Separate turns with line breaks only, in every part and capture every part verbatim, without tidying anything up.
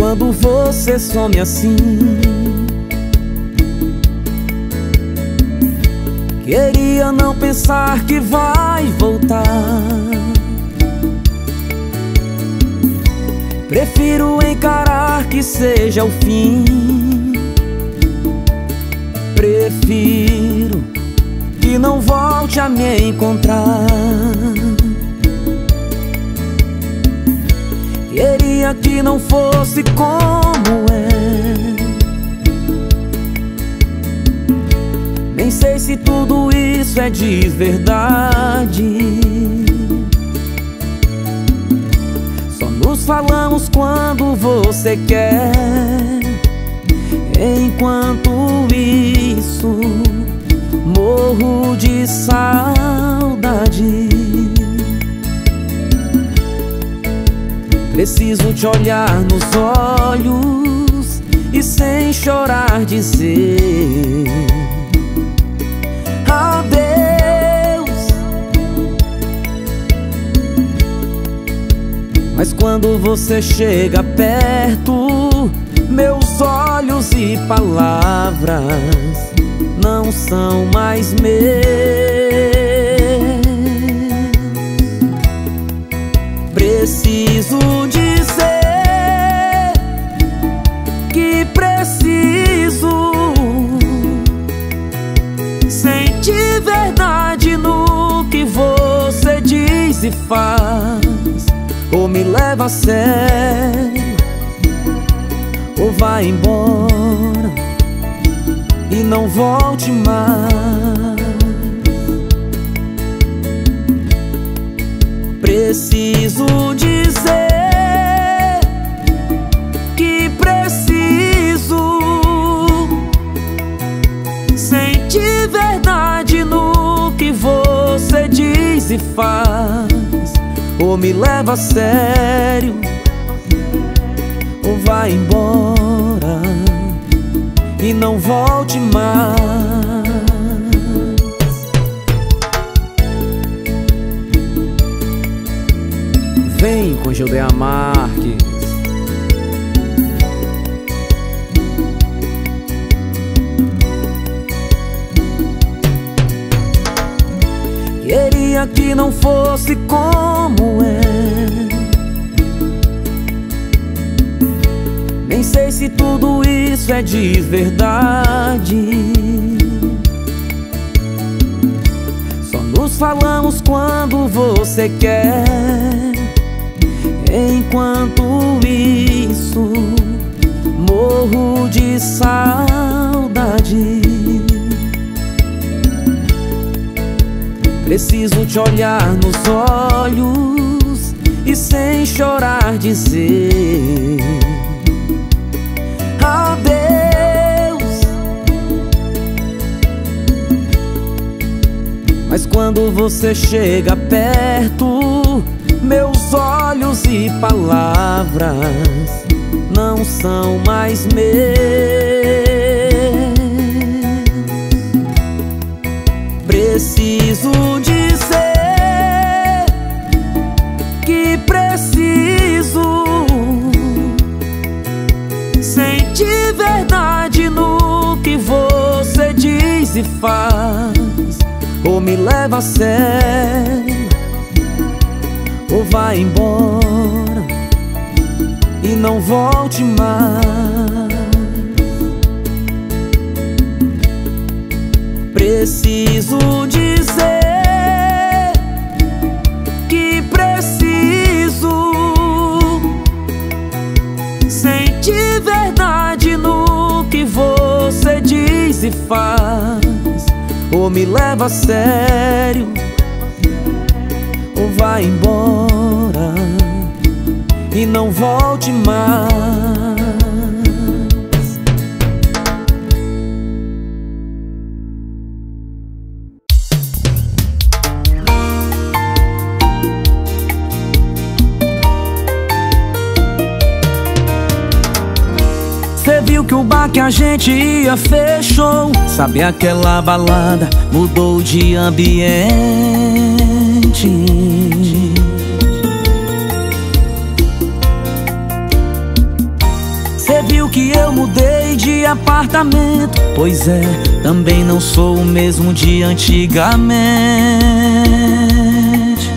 quando você some assim. Queria não pensar que vai voltar. Prefiro encarar que seja o fim. Prefiro que não volte a me encontrar. Queria que não fosse como é. Nem sei se tudo isso é de verdade. Só nos falamos quando você quer. Enquanto isso, morro de saudade. Preciso te olhar nos olhos e sem chorar dizer adeus. Mas quando você chega perto, meus olhos e palavras não são mais meus. Preciso dizer que preciso sentir verdade no que você diz e faz. Ou me leva a sério, ou vai embora e não volte mais. Preciso dizer que preciso sentir verdade no que você diz e faz. Ou me leva a sério, ou vai embora e não volte mais. Vem com Gildeia Marques. Queria que não fosse como é. Nem sei se tudo isso é de verdade. Só nos falamos quando você quer. Enquanto isso, morro de saudade. Preciso te olhar nos olhos e sem chorar dizer adeus. Mas quando você chega perto, meus olhos e palavras não são mais meus. Preciso dizer que preciso sentir verdade no que você diz e faz. Ou me leva a sério, ou vai embora e não volte mais. Preciso dizer que preciso sentir verdade no que você diz e faz. Ou me leva a sério, ou vai embora e não volte mais. Cê viu que o bar que a gente ia fechou. Sabe aquela balada mudou de ambiente. de apartamento. Pois é, também não sou o mesmo de antigamente.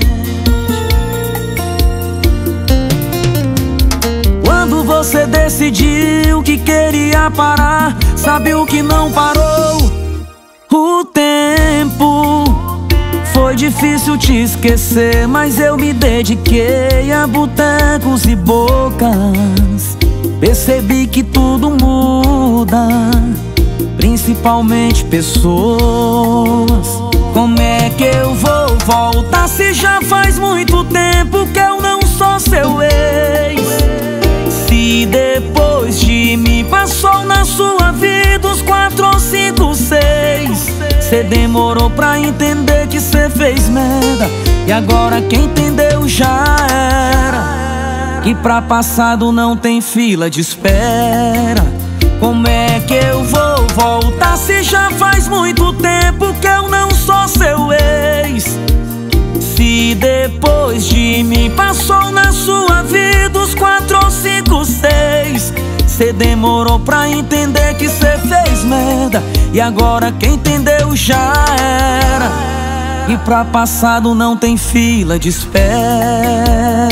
Quando você decidiu que queria parar, sabe o que não parou? O tempo. Foi difícil te esquecer, mas eu me dediquei a botecos e bocas. Percebi que tudo muda, principalmente pessoas. Como é que eu vou voltar se já faz muito tempo que eu não sou seu ex? Se depois de mim passou na sua vida os quatro ou cinco, seis, cê demorou pra entender que cê fez merda, e agora quem entendeu já era. Que pra passado não tem fila de espera. Como é que eu vou voltar se já faz muito tempo que eu não sou seu ex? Se depois de mim passou na sua vida os quatro ou cinco, seis, cê demorou pra entender que cê fez merda, e agora quem entendeu já era. E pra passado não tem fila de espera.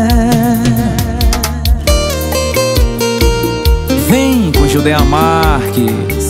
Vem com Judeia Marques.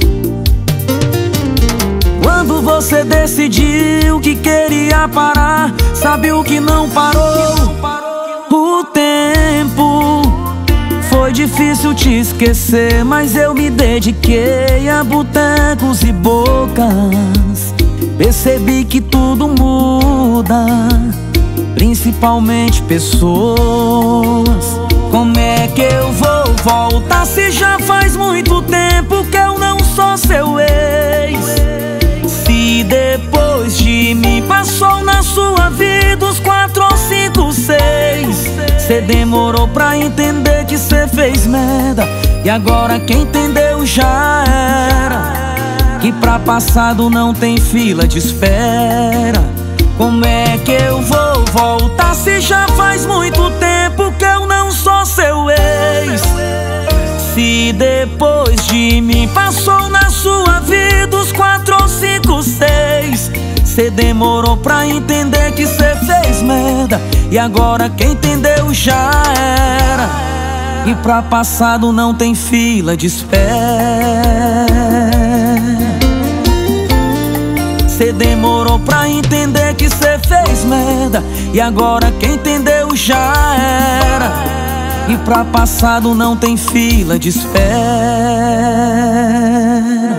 Quando você decidiu que queria parar, sabe o que não parou? O tempo. Foi difícil te esquecer, mas eu me dediquei a botecos e bocas. Percebi que tudo muda, principalmente pessoas. Como é que eu vou voltar se já faz muito tempo que eu não sou seu ex? Se depois de mim passou na sua vida os quatro ou cinco, seis, cê demorou pra entender que cê fez merda, e agora quem entendeu já era. Que pra passado não tem fila de espera. Como é que eu vou voltar se já faz muito tempo que eu não sou seu ex? Se depois de mim passou na sua vida os quatro ou cinco, seis, cê demorou pra entender que cê fez merda, e agora quem entendeu já era. E pra passado não tem fila de espera. Cê demorou pra entender que cê fez merda, e agora quem entendeu já era. E pra passado não tem fila de espera.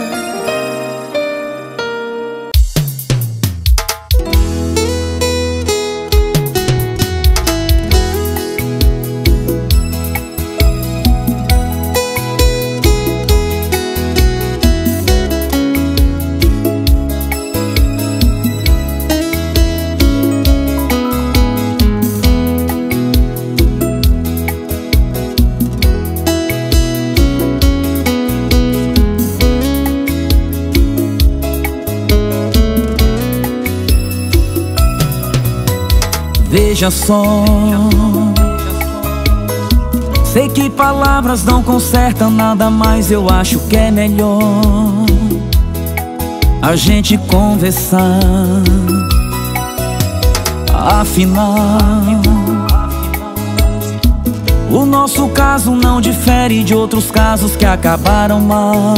Veja só, sei que palavras não consertam nada, mas eu acho que é melhor a gente conversar. Afinal, o nosso caso não difere de outros casos que acabaram mal.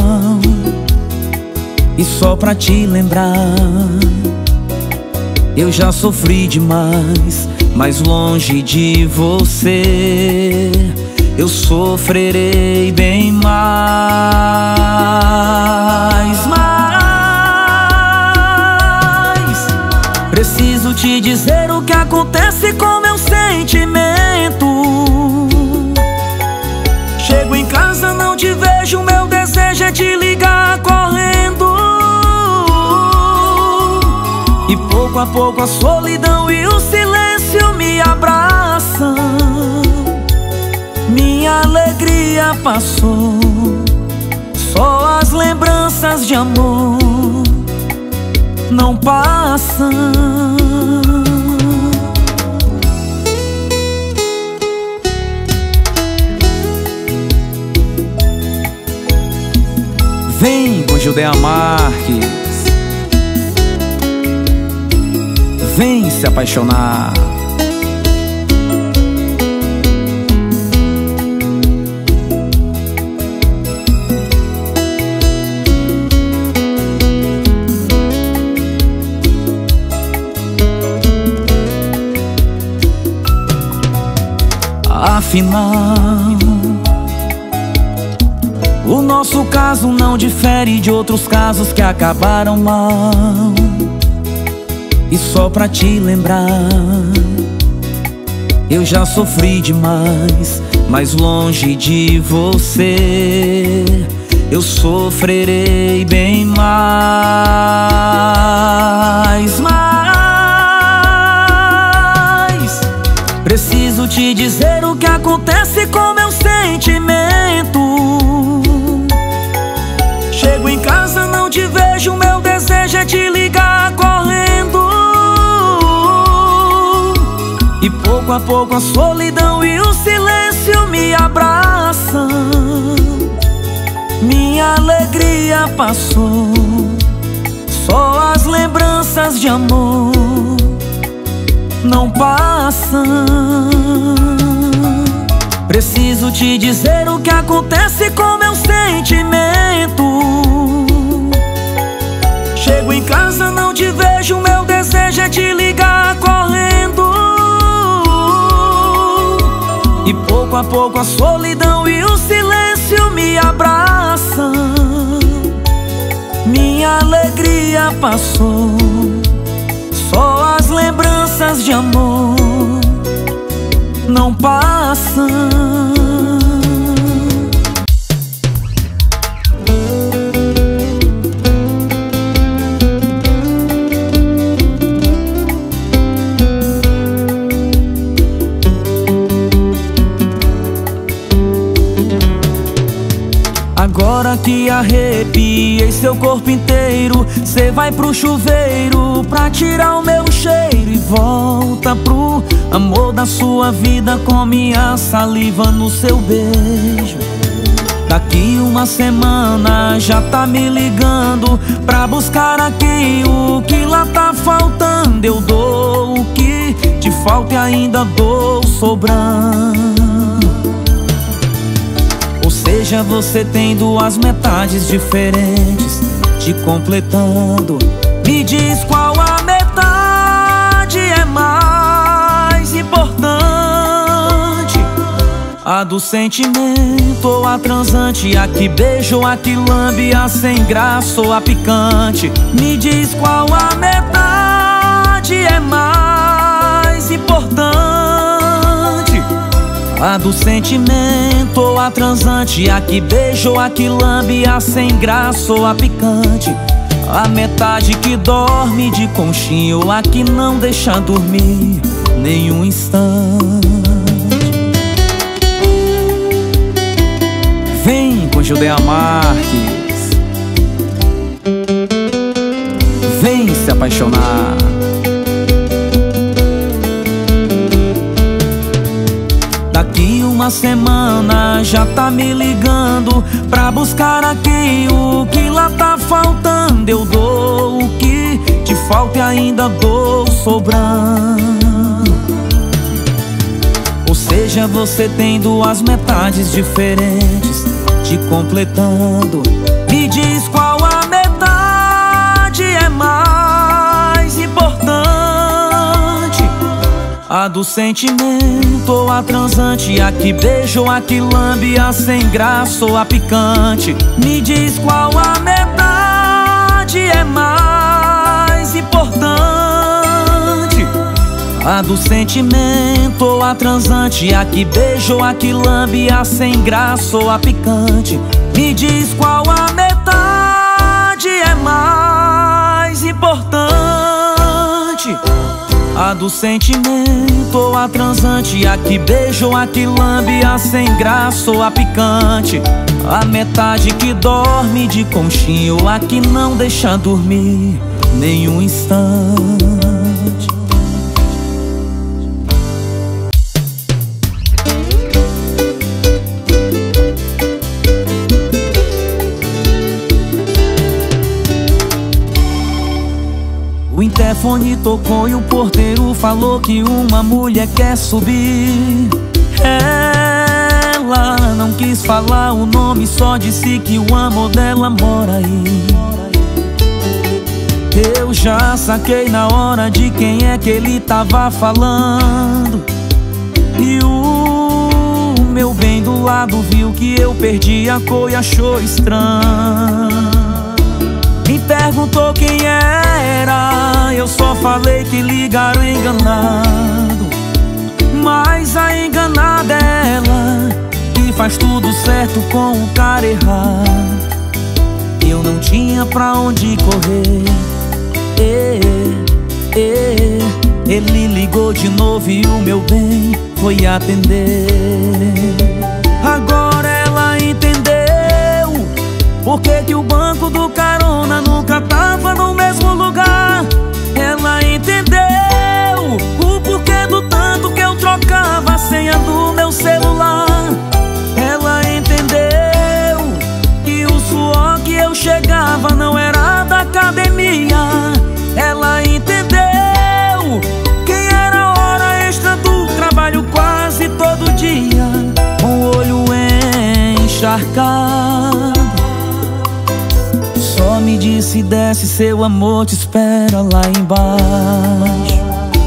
E só pra te lembrar, eu já sofri demais, mas longe de você eu sofrerei bem mais. Mas preciso te dizer o que acontece com meu sentimento. Chego em casa, não te vejo, meu desejo é te ligar correndo. E pouco a pouco a solidão e o silêncio me abraçam. Minha alegria passou, só as lembranças de amor não passam. Judeia Marques. Vem se apaixonar. Afinal, o nosso caso não difere de outros casos que acabaram mal. E só pra te lembrar, eu já sofri demais, mas longe de você eu sofrerei bem mais. Mas preciso te dizer o que acontece com meu sentimento. Chego em casa, não te vejo, meu desejo é te ligar correndo. E pouco a pouco a solidão e o silêncio me abraçam. Minha alegria passou, só as lembranças de amor não passam. Preciso te dizer o que acontece com meu sentimento. Chego em casa, não te vejo, meu desejo é te ligar correndo. E pouco a pouco a solidão e o silêncio me abraçam. Minha alegria passou, só as lembranças de amor não passam. Agora que arrepiei seu corpo inteiro, cê vai pro chuveiro pra tirar o meu cheiro e volta pro amor da sua vida com minha saliva no seu beijo. Daqui uma semana já tá me ligando pra buscar aqui o que lá tá faltando. Eu dou o que te falta e ainda dou sobrando. Ou seja, você tem duas metades diferentes te completando. Me diz qual a metade é mais importante, a do sentimento ou a transante, a que beija ou a que lambe, a sem graça ou a picante. Me diz qual a metade é mais importante, a do sentimento ou a transante, a que beija ou a que lambe, a sem graça ou a picante. A metade que dorme de conchinha ou a que não deixa dormir nenhum instante. Vem com Judeia Marques. Vem se apaixonar. Daqui uma semana já tá me ligando pra buscar aqui o que lá tá faltando. Eu dou o que te falta e ainda dou sobrando. Ou seja, você tem duas metades diferentes te completando. Me diz qual a metade é mais importante, a do sentimento ou a transante, a que beija ou a que lambe, a sem graça ou a picante. Me diz qual a metade é mais importante, a do sentimento ou a transante, a que beija ou a que lambe, a sem graça ou a picante. Me diz qual a metade é mais importante, a do sentimento ou a transante, a que beija ou a que lambe, a sem graça ou a picante. A metade que dorme de conchinha ou a que não deixa dormir nenhum instante. telefone tocou e o porteiro falou que uma mulher quer subir. Ela não quis falar o nome, só disse que o amor dela mora aí. Eu já saquei na hora de quem é que ele tava falando. E o meu bem do lado viu que eu perdi a cor e achou estranho. Me perguntou quem era, eu só falei que ligaram enganado. Mas a enganada é ela, que faz tudo certo com o cara errado. Eu não tinha pra onde correr. É, é, ele ligou de novo e o meu bem foi atender. Agora ela entendeu por que que o banco do carona nunca tava no mesmo lugar. Ela entendeu o porquê do tanto que eu trocava a senha do meu celular. Ela entendeu que o suor que eu chegava não era da academia. Ela entendeu quem era a hora extra do trabalho quase todo dia, com o olho encharcado. Só me disse: desce, seu amor te espera lá embaixo.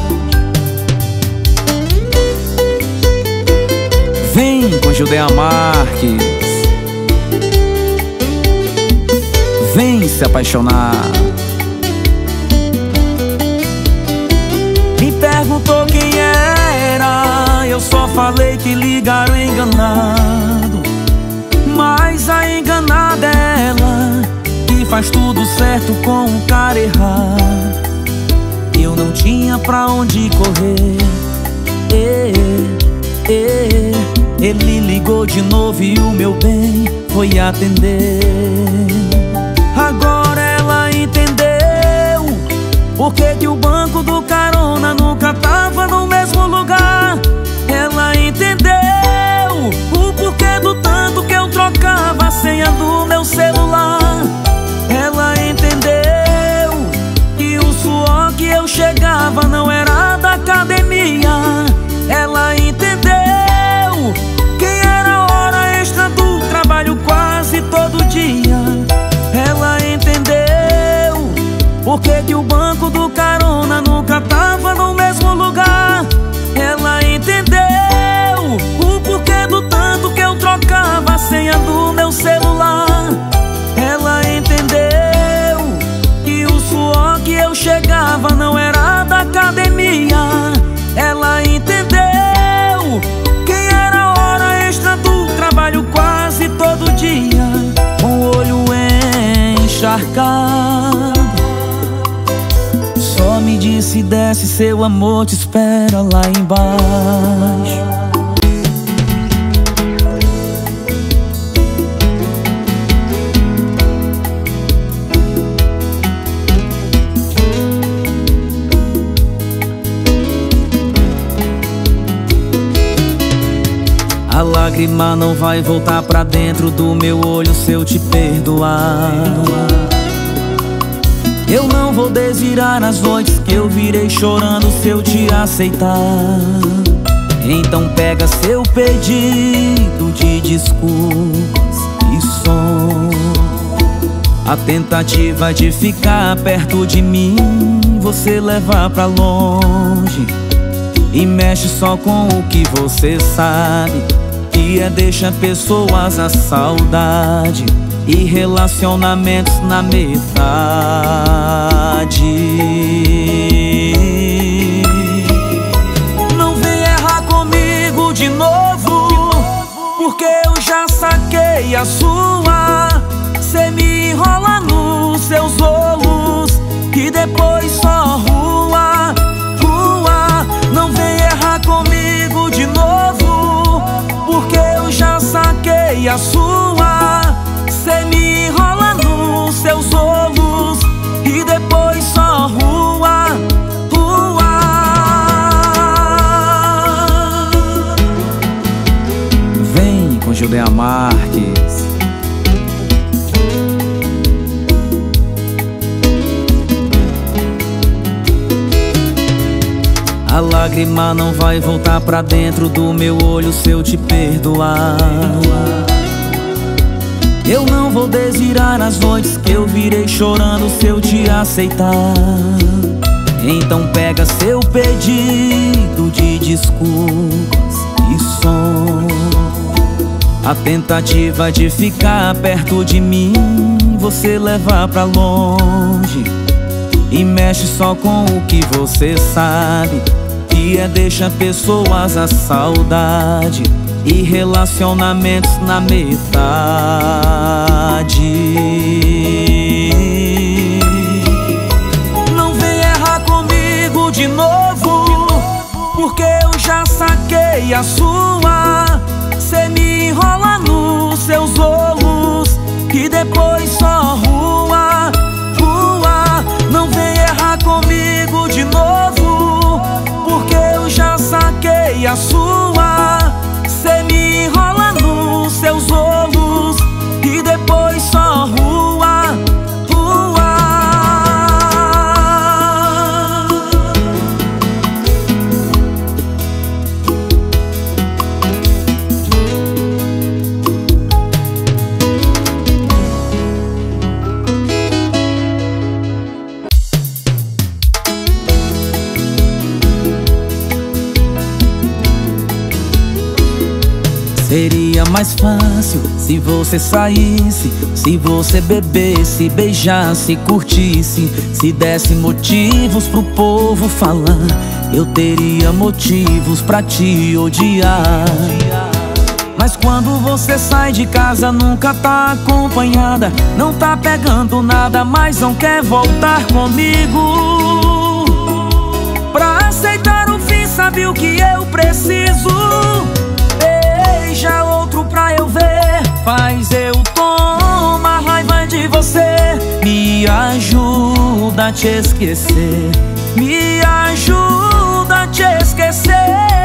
Vem com Judeia Marques, vem se apaixonar. Me perguntou quem era, eu só falei que ligaram enganado. Mas a enganada é ela, que faz tudo certo com o cara errado. Eu não tinha pra onde correr. É, é, ele ligou de novo e o meu bem foi atender. Agora ela entendeu por que que o banco do carona nunca tava no mesmo lugar. Ela entendeu o porquê do tanto que eu trocava a senha do meu celular. Ela entendeu que o suor que eu chegava não era da academia. Ela entendeu quem era a hora extra do trabalho quase todo dia. Ela entendeu por que que o banco do carona nunca tava no mesmo lugar. Ela entendeu o porquê do tanto que eu trocava a senha do meu celular. Ela entendeu que o suor que eu chegava não era da academia. Ela entendeu quem era a hora extra do trabalho quase todo dia, com o olho encharcado. Só me disse: desce, seu amor te espera lá embaixo. A lágrima não vai voltar pra dentro do meu olho se eu te perdoar. Eu não vou desvirar as noites que eu virei chorando se eu te aceitar. Então pega seu pedido de desculpas e som, a tentativa de ficar perto de mim você leva pra longe e mexe só com o que você sabe, que é deixar pessoas à saudade e relacionamentos na metade. Não vem errar comigo de novo, porque eu já saquei a sua. Cê me enrola nos seus olhos e depois só rua, rua. Não vem errar comigo de novo, porque eu já saquei a sua. Cê me enrola nos seus olhos e depois só rua, rua. Vem com Judeia Marques. A lágrima não vai voltar pra dentro do meu olho se eu te perdoar. Eu não vou desvirar as noites que eu virei chorando se eu te aceitar. Então pega seu pedido de desculpas e som. A tentativa de ficar perto de mim você leva pra longe e mexe só com o que você sabe, que é deixar pessoas à saudade e relacionamentos na metade. Não vem errar comigo de novo, porque eu já saquei a sua. Cê me enrola nos seus olhos e depois só rua, rua. Não vem errar comigo de novo, porque eu já saquei a sua. Cê me enrola nos seus olhos e depois só rua, rua. Seria mais fácil se você saísse, se você bebesse, beijasse, curtisse, se desse motivos pro povo falar. Eu teria motivos pra te odiar. Mas quando você sai de casa nunca tá acompanhada, não tá pegando nada, mas não quer voltar comigo. Pra aceitar o fim sabe o que eu preciso. Beija outro pra eu ver, faz eu tomar raiva de você. Me ajuda a te esquecer, me ajuda a te esquecer.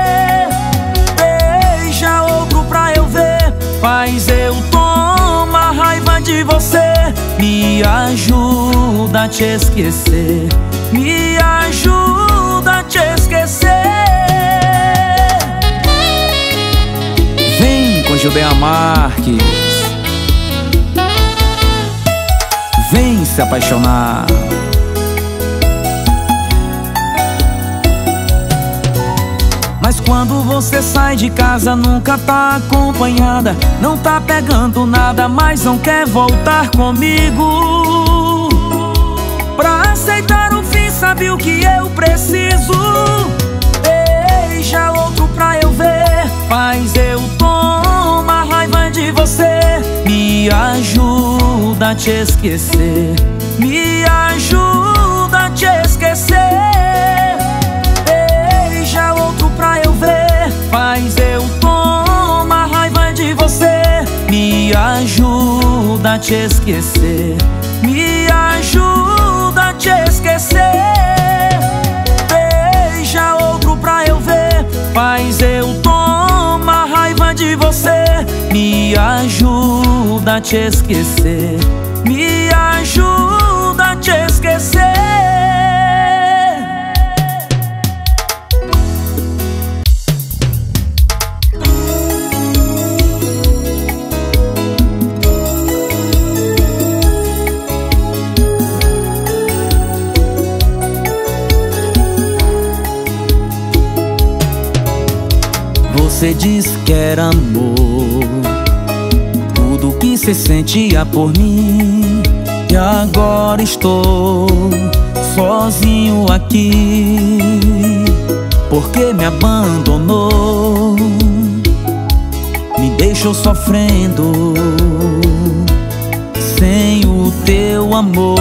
Beija outro pra eu ver, faz eu tomar raiva de você. Me ajuda a te esquecer, me ajuda a te esquecer. Vem com Judeia Marques, vem se apaixonar. Mas quando você sai de casa nunca tá acompanhada, não tá pegando nada, mas não quer voltar comigo. Pra aceitar o fim sabe o que eu preciso. Beija outro pra eu ver, faz eu tomar raiva de você. Me ajuda a te esquecer, me ajuda a te esquecer. Beija outro pra eu ver, faz eu tomar raiva de você. Me ajuda a te esquecer, me ajuda a te esquecer. Beija outro pra eu ver, faz eu tomar raiva de você. Me ajuda a te esquecer, me ajuda a te esquecer. Você diz que era amor, tudo que cê sentia por mim. E agora estou sozinho aqui, porque me abandonou, me deixou sofrendo sem o teu amor.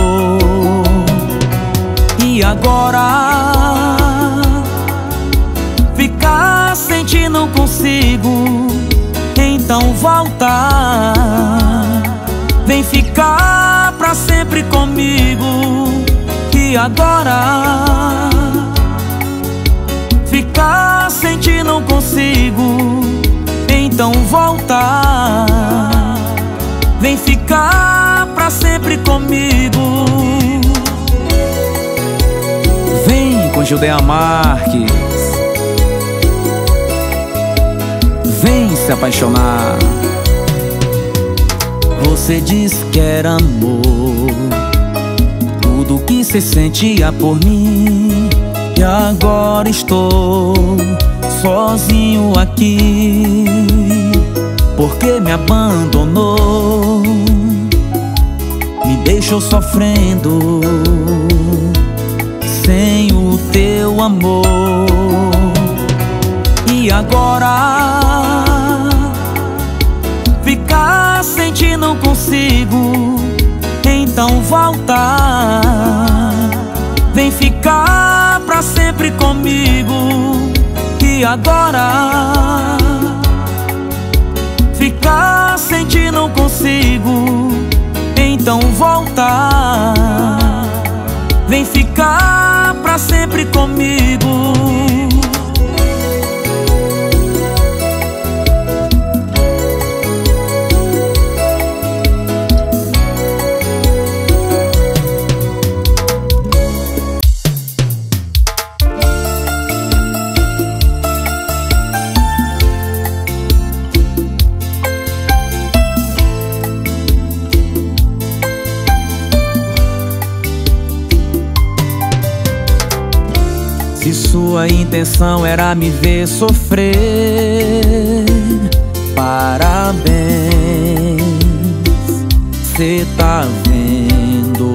E agora ficar sem ti não consigo, então volta, vem ficar pra sempre comigo. E agora ficar sem ti não consigo, então volta, vem ficar pra sempre comigo. Vem com Judeia Marques, se apaixonar. Você diz que era amor, tudo que cê sentia por mim, e agora estou sozinho aqui. Porque me abandonou, me deixou sofrendo sem o teu amor. E agora ficar sem ti não consigo, então volta, vem ficar pra sempre comigo. E agora ficar sem ti não consigo, então volta, vem ficar pra sempre comigo. Se sua intenção era me ver sofrer, parabéns, cê tá vendo.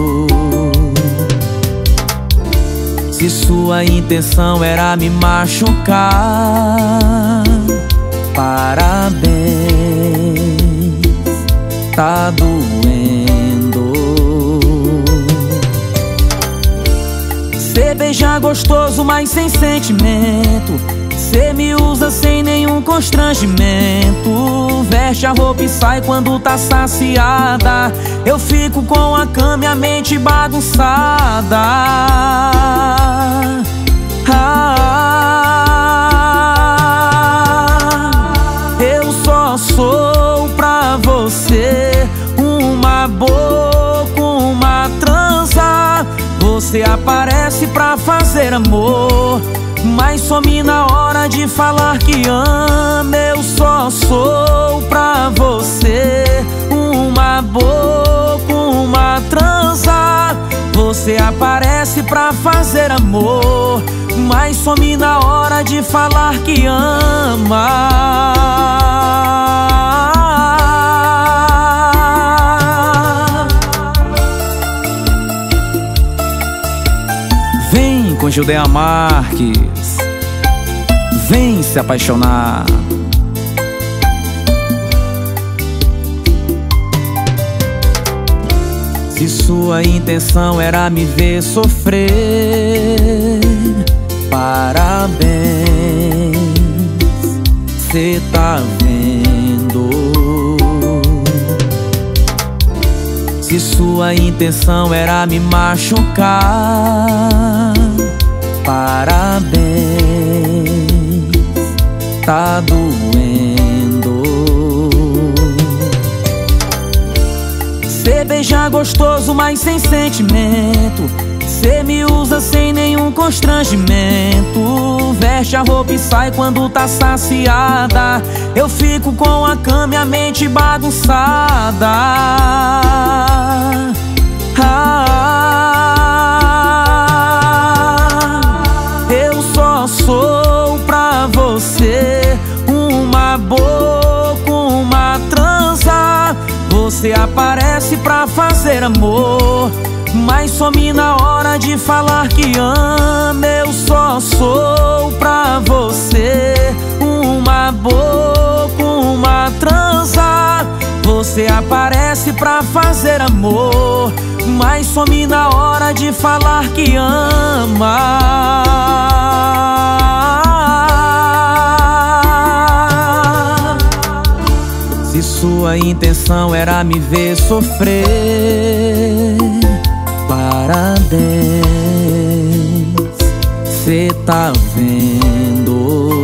Se sua intenção era me machucar, parabéns, tá doendo. Cê beija gostoso, mas sem sentimento. Cê me usa sem nenhum constrangimento. Veste a roupa e sai quando tá saciada. Eu fico com a cama e a mente bagunçada. Ah, eu só sou pra você uma boca, uma transa. Você aparece pra fazer amor, mas some na hora de falar que ama. Eu só sou pra você uma boca, uma transa. Você aparece pra fazer amor, mas some na hora de falar que ama. Vem com Judeia Marques, vem se apaixonar. Se sua intenção era me ver sofrer, parabéns, cê tá vendo. Se sua intenção era me machucar, parabéns, tá doendo. Cê beija gostoso, mas sem sentimento. Cê me usa sem nenhum constrangimento. Veste a roupa e sai quando tá saciada. Eu fico com a cama e a mente bagunçada. Ah, eu só sou pra você uma boca, uma transa. Você aparece pra fazer amor, mas some na hora de falar que ama. Eu só sou pra você uma boca, uma transa. Você aparece pra fazer amor, mas some na hora de falar que ama. Se sua intenção era me ver sofrer, parabéns, cê tá vendo.